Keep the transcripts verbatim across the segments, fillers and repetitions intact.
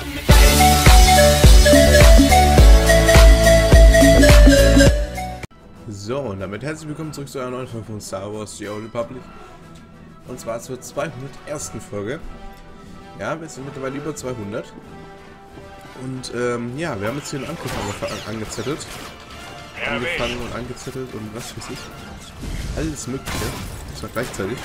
So, und damit herzlich willkommen zurück zu einer neuen Folge von Star Wars The Old Republic. Und zwar zur zweihundertersten Folge. Ja, wir sind mittlerweile über zweihundert. Und ähm, ja, wir haben jetzt hier einen Angriff ange angezettelt. Angefangen und angezettelt und was weiß ich. Alles Mögliche. Das war gleichzeitig.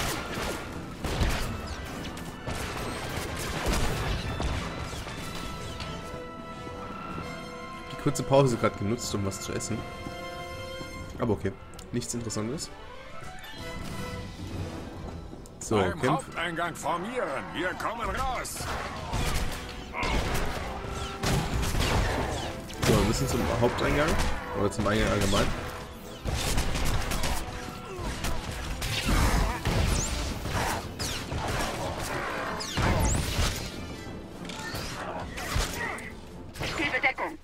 Die kurze Pause gerade genutzt, um was zu essen. Aber okay, nichts Interessantes. So, Beim Kämpf. Haupteingang formieren. Wir kommen raus. So, wir müssen zum Haupteingang. Oder zum Eingang allgemein. Ich gebe Deckung.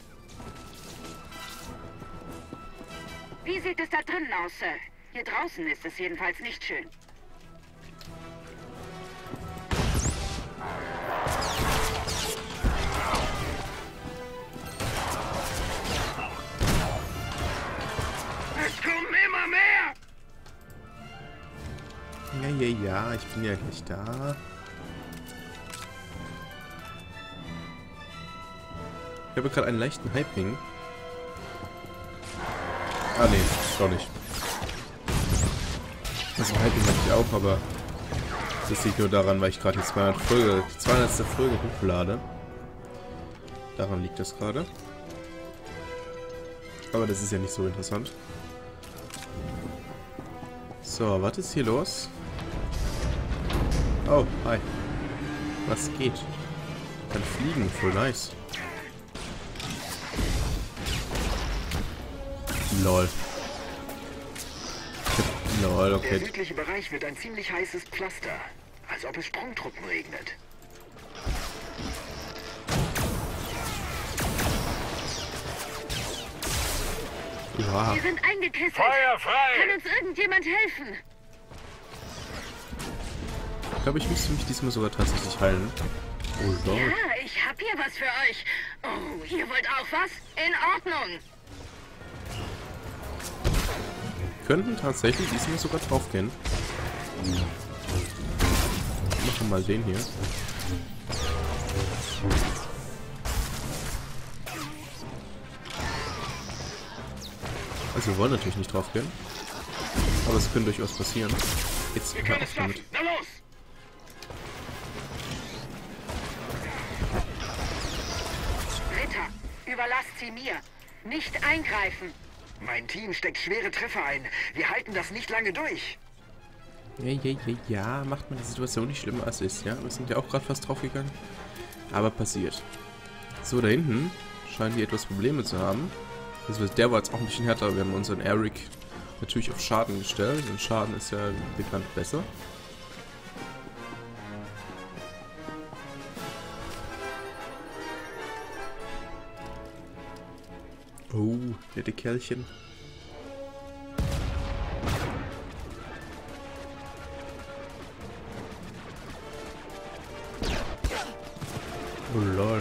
Wie sieht es da drinnen aus, Sir? Hier draußen ist es jedenfalls nicht schön. Es kommen immer mehr! Ja, ja, ja, ich bin ja gleich da. Ich habe gerade einen leichten Hyping. Ah, nee, doch nicht. Also Hyping hatte ich auch, aber das liegt nur daran, weil ich gerade die zweihunderte Folge, die zweihundertste Folge hochlade. Daran liegt das gerade. Aber das ist ja nicht so interessant. So, was ist hier los? Oh, hi. Was geht? Kann fliegen, voll nice. Lol. Lol, okay. Der südliche Bereich wird ein ziemlich heißes Pflaster, als ob es Sprungtruppen regnet. Ja. Wir sind eingekesselt. Feuer frei! Kann uns irgendjemand helfen? Ich glaube, ich müsste mich diesmal sogar tatsächlich heilen. Oh Lord. Ja, ich hab hier was für euch. Oh, ihr wollt auch was? In Ordnung. Wir könnten tatsächlich diesmal sogar drauf gehen. Machen wir mal den hier. Also wir wollen natürlich nicht drauf gehen. Aber es könnte durchaus passieren. Jetzt Wir hör können auf es damit. schaffen. Na los! Ritter, überlasst sie mir. Nicht eingreifen. Mein Team steckt schwere Treffer ein. Wir halten das nicht lange durch. Ja, ja, ja, ja, macht man die Situation nicht schlimmer als es ist, ja? Wir sind ja auch gerade fast draufgegangen. Aber passiert. So, da hinten scheinen die etwas Probleme zu haben. Also der war jetzt auch ein bisschen härter. Wir haben unseren Eric natürlich auf Schaden gestellt. Und Schaden ist ja bekannt besser. Oh, nette Kerlchen. Oh lol.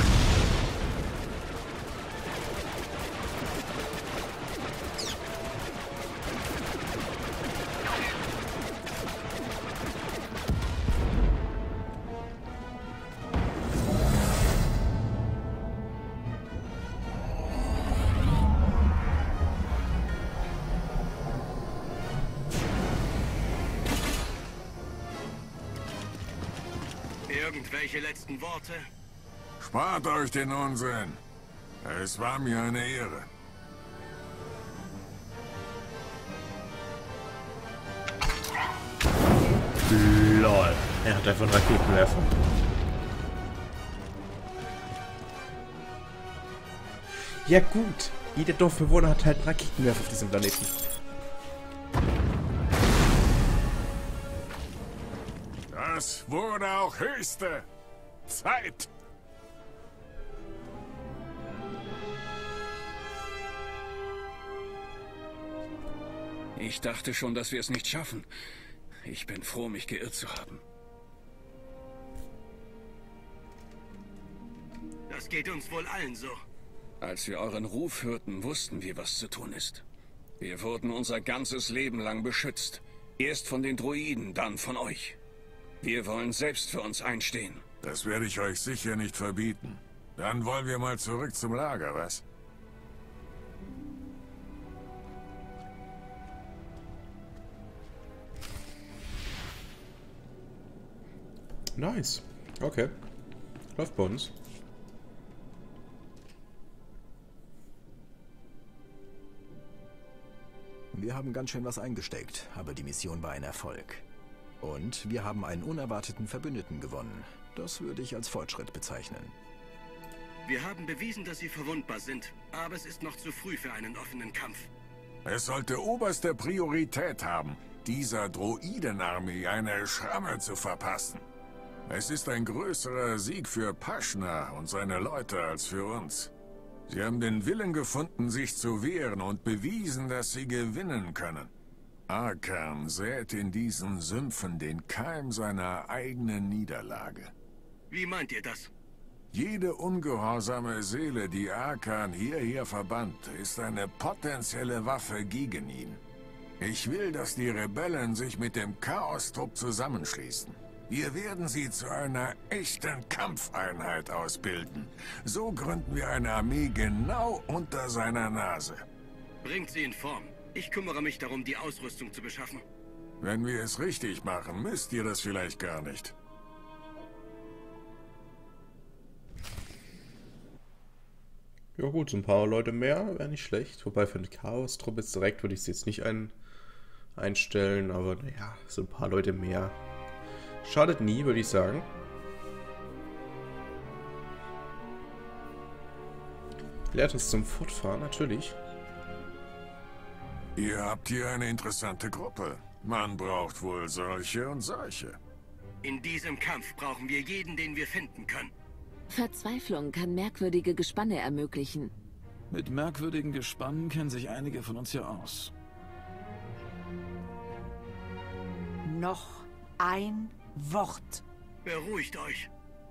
Irgendwelche letzten Worte? Spart euch den Unsinn. Es war mir eine Ehre. Lol. Er hat einfach einen Raketenwerfer. Ja gut. Jeder Dorfbewohner hat halt einen Raketenwerfer auf diesem Planeten. Das wurde auch höchste Zeit. Ich dachte schon, dass wir es nicht schaffen. Ich bin froh, mich geirrt zu haben. Das geht uns wohl allen so. Als wir euren Ruf hörten, wussten wir, was zu tun ist. Wir wurden unser ganzes Leben lang beschützt. Erst von den Droiden, dann von euch. Wir wollen selbst für uns einstehen. Das werde ich euch sicher nicht verbieten. Dann wollen wir mal zurück zum Lager, was? Nice. Okay. Läuft bei uns. Wir haben ganz schön was eingesteckt, aber die Mission war ein Erfolg. Und wir haben einen unerwarteten Verbündeten gewonnen. Das würde ich als Fortschritt bezeichnen. Wir haben bewiesen, dass sie verwundbar sind, aber es ist noch zu früh für einen offenen Kampf. Es sollte oberste Priorität haben, dieser Droidenarmee eine Schramme zu verpassen. Es ist ein größerer Sieg für Paschna und seine Leute als für uns. Sie haben den Willen gefunden, sich zu wehren und bewiesen, dass sie gewinnen können. Arkan sät in diesen Sümpfen den Keim seiner eigenen Niederlage. Wie meint ihr das? Jede ungehorsame Seele, die Arkan hierher verbannt, ist eine potenzielle Waffe gegen ihn. Ich will, dass die Rebellen sich mit dem Chaos-Trupp zusammenschließen. Wir werden sie zu einer echten Kampfeinheit ausbilden. So gründen wir eine Armee genau unter seiner Nase. Bringt sie in Form. Ich kümmere mich darum, die Ausrüstung zu beschaffen. Wenn wir es richtig machen, müsst ihr das vielleicht gar nicht. Ja gut, so ein paar Leute mehr wäre nicht schlecht. Wobei für eine Chaos-Truppe jetzt direkt würde ich sie jetzt nicht ein, einstellen. Aber naja, so ein paar Leute mehr. Schadet nie, würde ich sagen. Lehrt uns zum Fortfahren, natürlich. Ihr habt hier eine interessante Gruppe. Man braucht wohl solche und solche. In diesem Kampf brauchen wir jeden, den wir finden können. Verzweiflung kann merkwürdige Gespanne ermöglichen. Mit merkwürdigen Gespannen kennen sich einige von uns ja aus. Noch ein Wort. Beruhigt euch.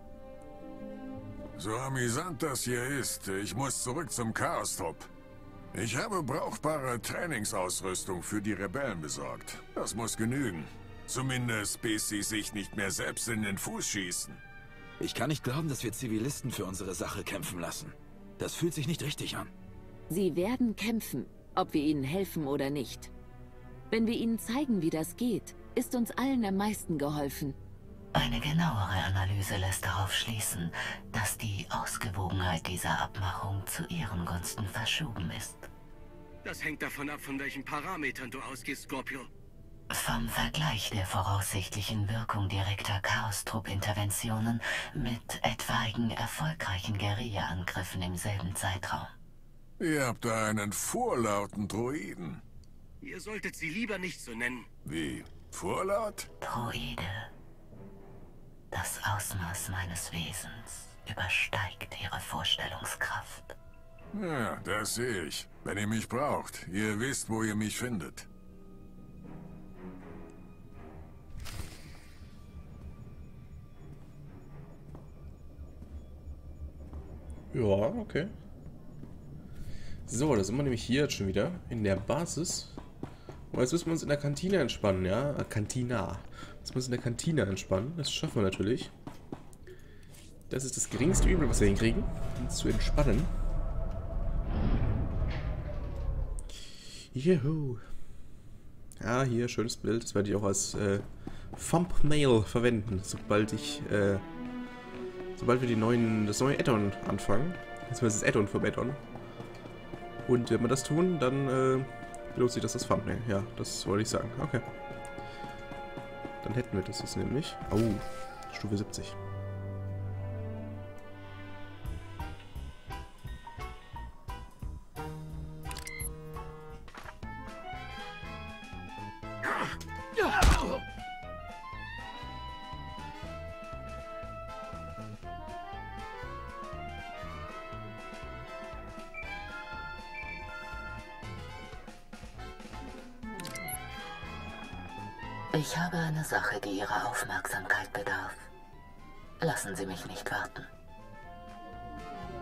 So amüsant das hier ist, ich muss zurück zum Chaos-Trupp. Ich habe brauchbare Trainingsausrüstung für die Rebellen besorgt. Das muss genügen. Zumindest bis sie sich nicht mehr selbst in den Fuß schießen. Ich kann nicht glauben, dass wir Zivilisten für unsere Sache kämpfen lassen. Das fühlt sich nicht richtig an. Sie werden kämpfen, ob wir ihnen helfen oder nicht. Wenn wir ihnen zeigen, wie das geht, ist uns allen am meisten geholfen. Eine genauere Analyse lässt darauf schließen, dass die Ausgewogenheit dieser Abmachung zu ihren Gunsten verschoben ist. Das hängt davon ab, von welchen Parametern du ausgehst, Scorpio. Vom Vergleich der voraussichtlichen Wirkung direkter Chaos-Trupp-Interventionen mit etwaigen erfolgreichen Guerilla-Angriffen im selben Zeitraum. Ihr habt da einen vorlauten Droiden. Ihr solltet sie lieber nicht so nennen. Wie? Vorlaut? Droide. Das Ausmaß meines Wesens übersteigt ihre Vorstellungskraft. Ja, das sehe ich. Wenn ihr mich braucht, ihr wisst, wo ihr mich findet. Ja, okay. So, da sind wir nämlich hier jetzt schon wieder in der Basis. Und jetzt müssen wir uns in der Kantine entspannen, ja? Äh, Kantina. Jetzt müssen wir uns in der Kantine entspannen. Das schaffen wir natürlich. Das ist das geringste Übel, was wir hinkriegen, uns zu entspannen. Juhu. Ja, hier, schönes Bild. Das werde ich auch als äh, Thumbnail verwenden, sobald ich, äh, sobald wir die neuen, das neue Add-on anfangen. Beziehungsweise das Add-on vom Add-on. Und wenn wir das tun, dann äh, lohnt sich das das Thumbnail. Ja, das wollte ich sagen. Okay. Dann hätten wir das jetzt nämlich. Oh, Stufe siebzig. Ich habe eine Sache, die Ihrer Aufmerksamkeit bedarf. Lassen Sie mich nicht warten.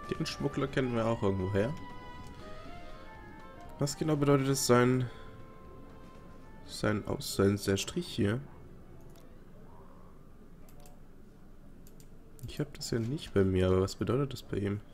Den Schmuggler kennen wir auch irgendwo her. Was genau bedeutet es sein... sein Aus... sein der Strich hier? Ich habe das ja nicht bei mir, aber was bedeutet das bei ihm?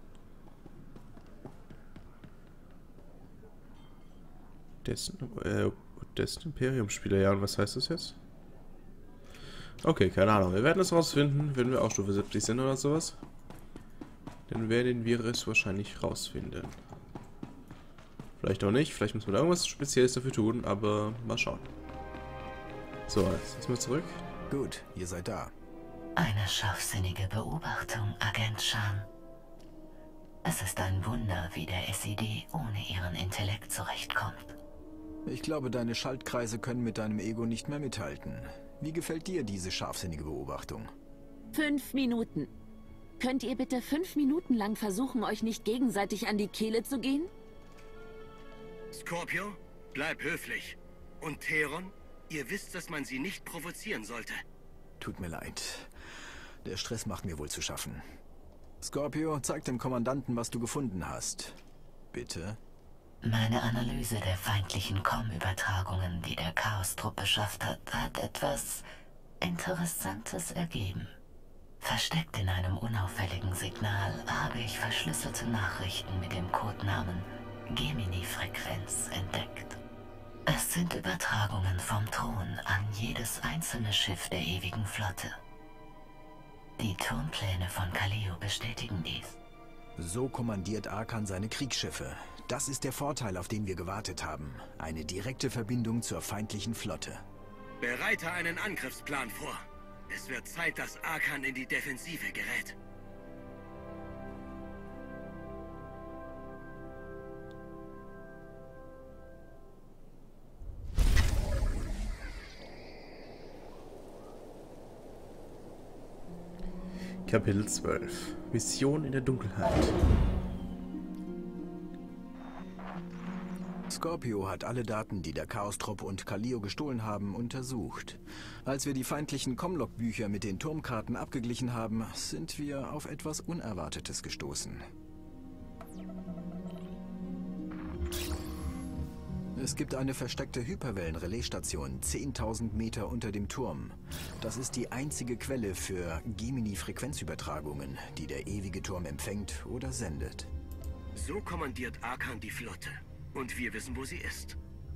Dessen, äh, dessen Imperium-Spieler, ja, und was heißt das jetzt? Okay, keine Ahnung. Wir werden es rausfinden, wenn wir auch Stufe siebzig sind oder sowas. Dann werden wir es wahrscheinlich rausfinden. Vielleicht auch nicht, vielleicht müssen wir da irgendwas Spezielles dafür tun, aber mal schauen. So, jetzt erstmal zurück. Gut, ihr seid da. Eine scharfsinnige Beobachtung, Agent Shan. Es ist ein Wunder, wie der S I D ohne ihren Intellekt zurechtkommt. Ich glaube, deine Schaltkreise können mit deinem Ego nicht mehr mithalten. Wie gefällt dir diese scharfsinnige Beobachtung? Fünf Minuten. Könnt ihr bitte fünf Minuten lang versuchen, euch nicht gegenseitig an die Kehle zu gehen? Scorpio, bleib höflich. Und Theron, ihr wisst, dass man sie nicht provozieren sollte. Tut mir leid. Der Stress macht mir wohl zu schaffen. Scorpio, zeig dem Kommandanten, was du gefunden hast. Bitte? Meine Analyse der feindlichen Com-Übertragungen, die der Chaos-Trupp beschafft hat, hat etwas Interessantes ergeben. Versteckt in einem unauffälligen Signal habe ich verschlüsselte Nachrichten mit dem Codenamen Gemini-Frequenz entdeckt. Es sind Übertragungen vom Thron an jedes einzelne Schiff der ewigen Flotte. Die Turmpläne von Kaleo bestätigen dies. So kommandiert Arkan seine Kriegsschiffe. Das ist der Vorteil, auf den wir gewartet haben. Eine direkte Verbindung zur feindlichen Flotte. Bereite einen Angriffsplan vor. Es wird Zeit, dass Arkan in die Defensive gerät. Kapitel zwölf. Mission in der Dunkelheit. Scorpio hat alle Daten, die der Chaos-Trupp und Kaleo gestohlen haben, untersucht. Als wir die feindlichen Comlog-Bücher mit den Turmkarten abgeglichen haben, sind wir auf etwas Unerwartetes gestoßen. Es gibt eine versteckte Hyperwellen-Relaisstation zehntausend Meter unter dem Turm. Das ist die einzige Quelle für Gemini-Frequenzübertragungen, die der ewige Turm empfängt oder sendet. So kommandiert Arkan die Flotte. Und wir wissen, wo sie ist.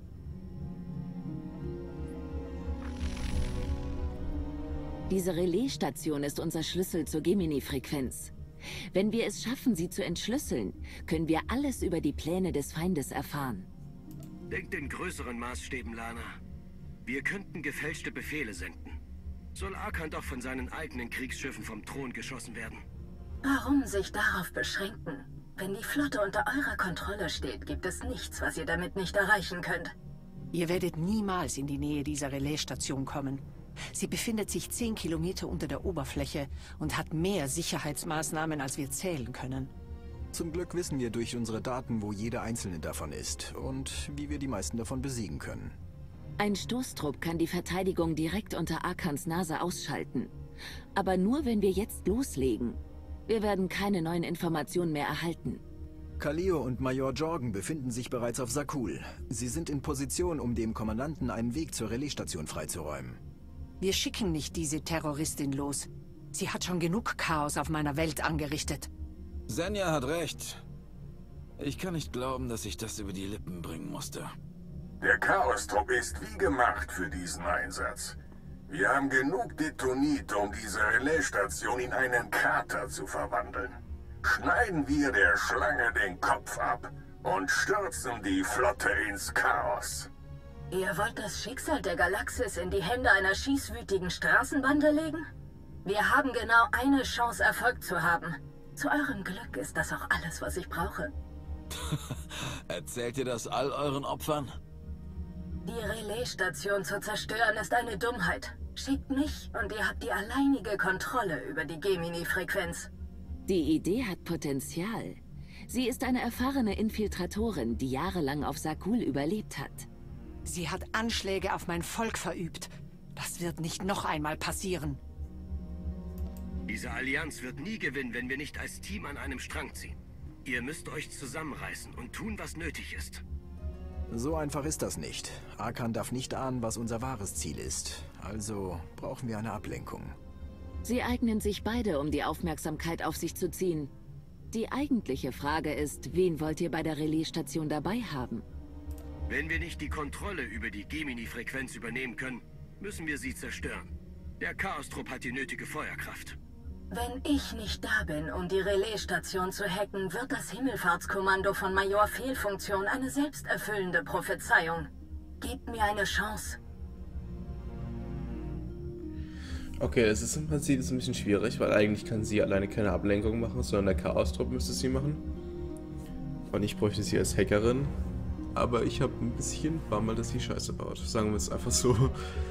Diese Relaisstation ist unser Schlüssel zur Gemini-Frequenz. Wenn wir es schaffen, sie zu entschlüsseln, können wir alles über die Pläne des Feindes erfahren. Denkt in größeren Maßstäben, Lana. Wir könnten gefälschte Befehle senden. Soll Arkan doch von seinen eigenen Kriegsschiffen vom Thron geschossen werden? Warum sich darauf beschränken? Wenn die Flotte unter eurer Kontrolle steht, gibt es nichts, was ihr damit nicht erreichen könnt. Ihr werdet niemals in die Nähe dieser Relaisstation kommen. Sie befindet sich zehn Kilometer unter der Oberfläche und hat mehr Sicherheitsmaßnahmen, als wir zählen können. Zum Glück wissen wir durch unsere Daten, wo jede einzelne davon ist und wie wir die meisten davon besiegen können. Ein Stoßtrupp kann die Verteidigung direkt unter Arkans Nase ausschalten. Aber nur, wenn wir jetzt loslegen. Wir werden keine neuen Informationen mehr erhalten. Kaleo und Major Jorgen befinden sich bereits auf Zakul. Sie sind in Position, um dem Kommandanten einen Weg zur Relaisstation freizuräumen. Wir schicken nicht diese Terroristin los. Sie hat schon genug Chaos auf meiner Welt angerichtet. Senja hat recht. Ich kann nicht glauben, dass ich das über die Lippen bringen musste. Der Chaos-Trupp ist wie gemacht für diesen Einsatz. Wir haben genug Detonit, um diese Relaisstation in einen Krater zu verwandeln. Schneiden wir der Schlange den Kopf ab und stürzen die Flotte ins Chaos. Ihr wollt das Schicksal der Galaxis in die Hände einer schießwütigen Straßenbande legen? Wir haben genau eine Chance, Erfolg zu haben. Zu eurem Glück ist das auch alles, was ich brauche. Erzählt ihr das all euren Opfern? Die Relaisstation zu zerstören ist eine Dummheit. Schickt mich und ihr habt die alleinige Kontrolle über die Gemini-Frequenz. Die Idee hat Potenzial. Sie ist eine erfahrene Infiltratorin, die jahrelang auf Zakul überlebt hat. Sie hat Anschläge auf mein Volk verübt. Das wird nicht noch einmal passieren. Diese Allianz wird nie gewinnen, wenn wir nicht als Team an einem Strang ziehen. Ihr müsst euch zusammenreißen und tun, was nötig ist. So einfach ist das nicht. Arkan darf nicht ahnen, was unser wahres Ziel ist. Also brauchen wir eine Ablenkung. Sie eignen sich beide, um die Aufmerksamkeit auf sich zu ziehen. Die eigentliche Frage ist, wen wollt ihr bei der Relaisstation dabei haben? Wenn wir nicht die Kontrolle über die Gemini-Frequenz übernehmen können, müssen wir sie zerstören. Der Chaos-Trupp hat die nötige Feuerkraft. Wenn ich nicht da bin, um die Relaisstation zu hacken, wird das Himmelfahrtskommando von Major Fehlfunktion eine selbsterfüllende Prophezeiung. Gebt mir eine Chance. Okay, das ist im Prinzip ein bisschen schwierig, weil eigentlich kann sie alleine keine Ablenkung machen, sondern der Chaos-Trupp müsste sie machen. Und ich bräuchte sie als Hackerin. Aber ich habe ein bisschen Bammel, dass sie Scheiße baut. Sagen wir es einfach so.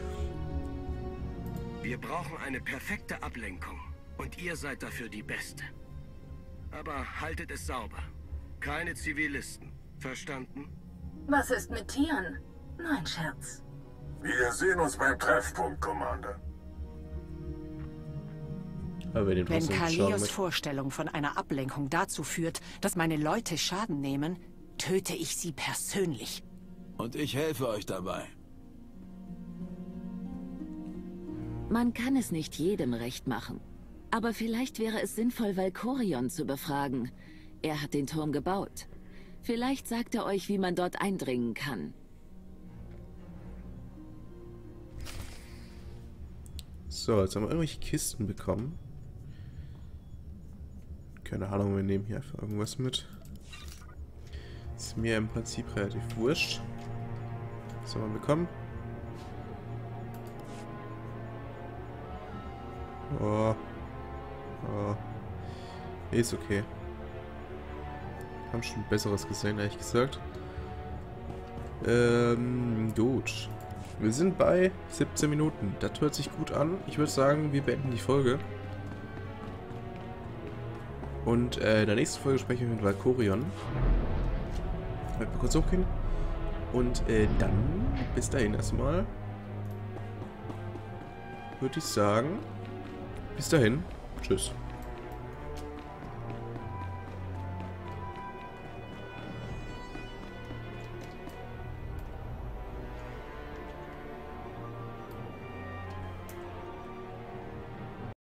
Wir brauchen eine perfekte Ablenkung. Und ihr seid dafür die Beste. Aber haltet es sauber. Keine Zivilisten. Verstanden? Was ist mit Tieren? Nur ein Scherz. Wir sehen uns beim Treffpunkt, Commander. Wenn Kalios Vorstellung von einer Ablenkung dazu führt, dass meine Leute Schaden nehmen, töte ich sie persönlich. Und ich helfe euch dabei. Man kann es nicht jedem recht machen. Aber vielleicht wäre es sinnvoll, Valkorion zu befragen. Er hat den Turm gebaut. Vielleicht sagt er euch, wie man dort eindringen kann. So, jetzt haben wir irgendwelche Kisten bekommen. Keine Ahnung, wir nehmen hier einfach irgendwas mit. Ist mir im Prinzip relativ wurscht. Was haben wir bekommen? Oh. Oh. Nee, ist okay. Haben schon Besseres gesehen, ehrlich gesagt. Ähm, gut. Wir sind bei siebzehn Minuten. Das hört sich gut an. Ich würde sagen, wir beenden die Folge. Und äh, in der nächsten Folge sprechen wir mit Valkorion. Mal kurz hochgehen. Und äh, dann, bis dahin erstmal, würde ich sagen, bis dahin, tschüss.